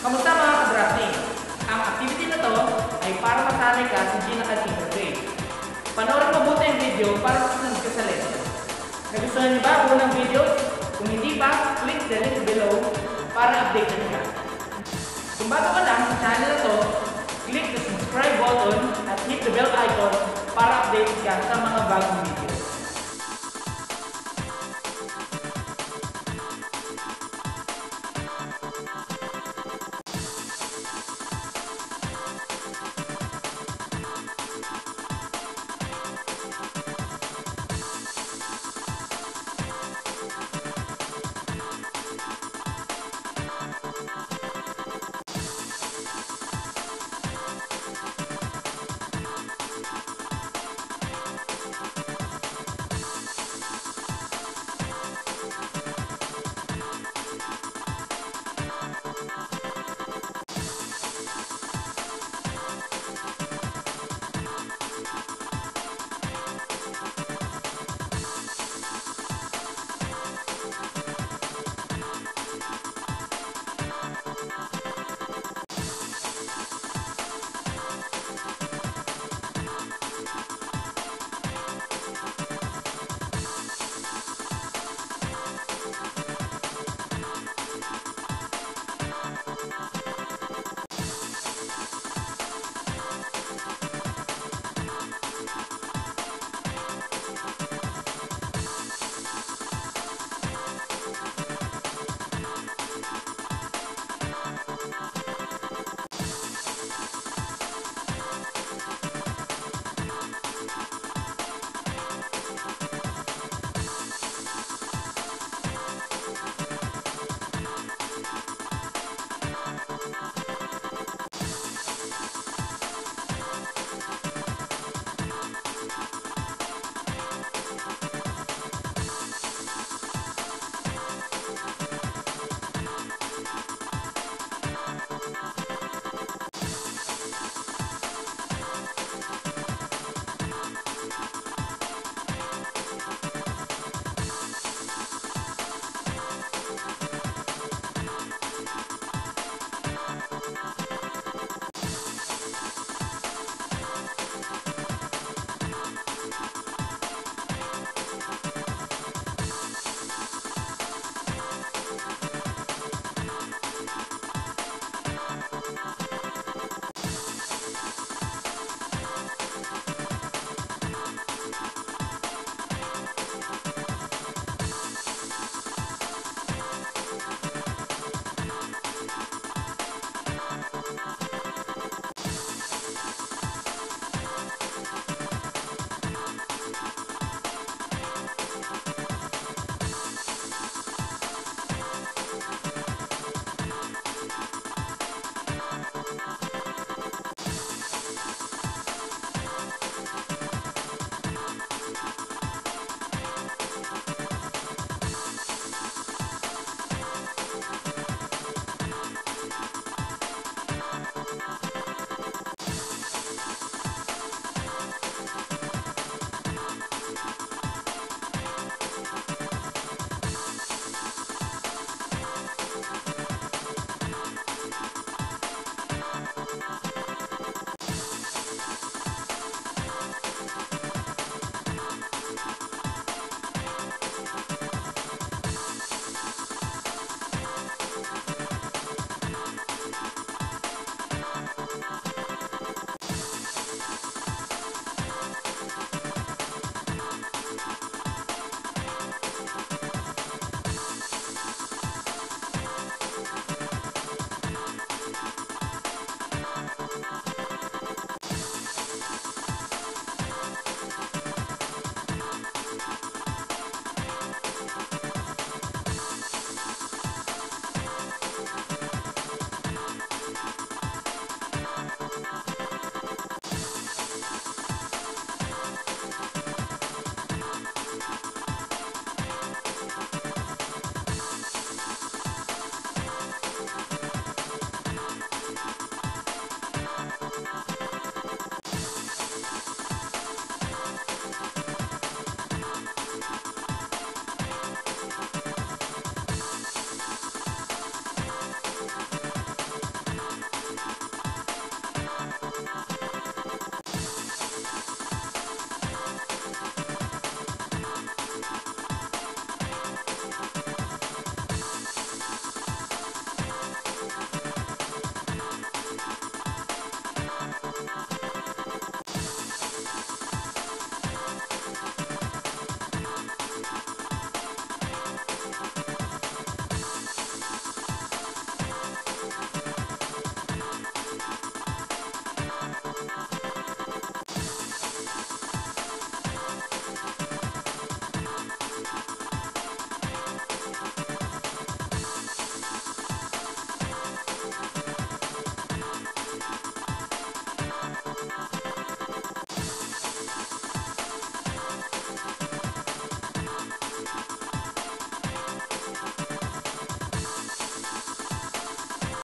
Kamusta mga ka-drafting? Ang activity na to ay para masanay ka sa GNACAD interface. Panoorin mabuti ang video para makasunod ka sa lesson. Nagustuhan niyo ba unang videos? Kung hindi pa, click the link below para updated ka. Kung bago ka lang sa channel na to, click the subscribe button at hit the bell icon para updated ka sa mga bagong videos.